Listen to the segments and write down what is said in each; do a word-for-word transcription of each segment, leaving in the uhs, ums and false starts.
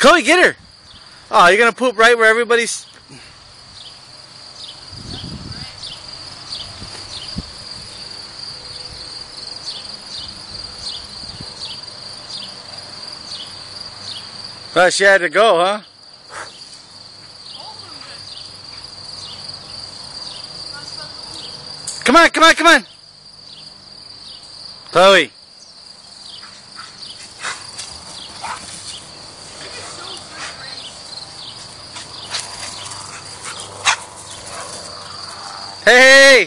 Chloe, get her! Oh, you're gonna poop right where everybody's... Well, she had to go, huh? Come on, come on, come on! Chloe! Hey!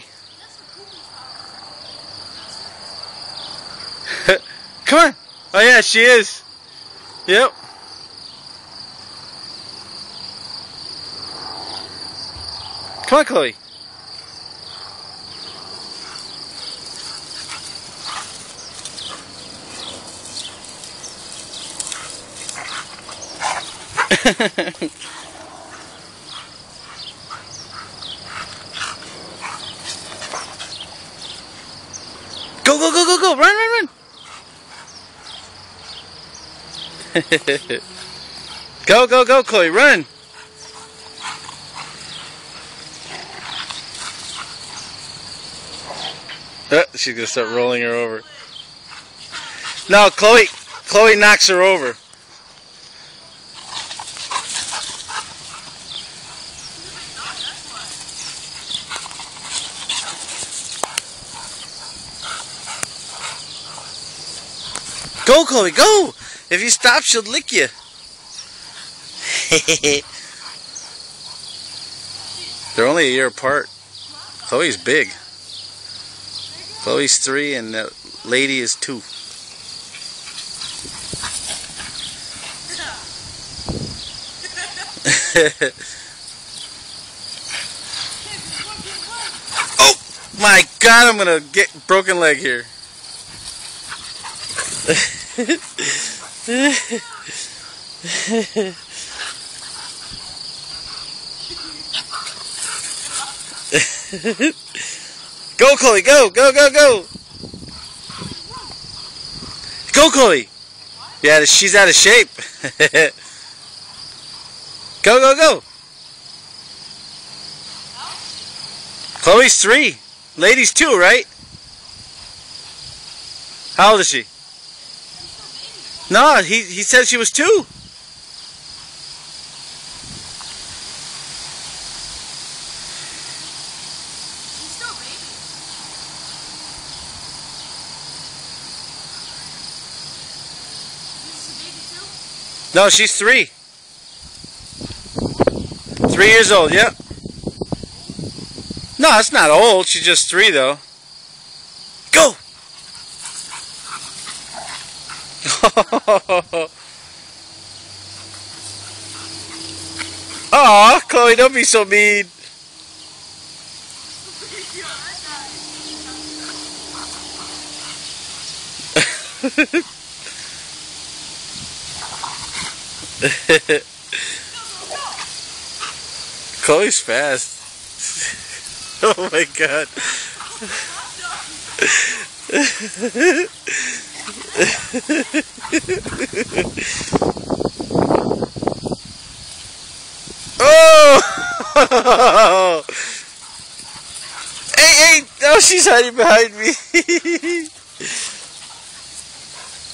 Come on! Oh yeah, she is. Yep. Come on, Chloe. Go, go, go, go, go! Run, run, run! Go, go, go, Chloe, run! Uh, she's gonna start rolling her over. No, Chloe, Chloe knocks her over. Go, Chloe, go! If you stop, she'll lick you. They're only a year apart. Chloe's big. Chloe's three and the lady is two. Oh my God! I'm gonna get broken leg here. Go, Chloe, go, go, go, go. Go, Chloe. Yeah, she's out of shape. Go, go, go. Chloe's three. Lady's two, right? How old is she? No, he, he said she was two. No, she's three. Three years old, yep. No, that's not old. She's just three, though. Go! Aw, Chloe, don't be so mean. Chloe's fast. Oh my God. Oh! Hey, hey! Oh, she's hiding behind me.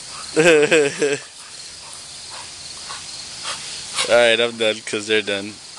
Alright, I'm done because they're done.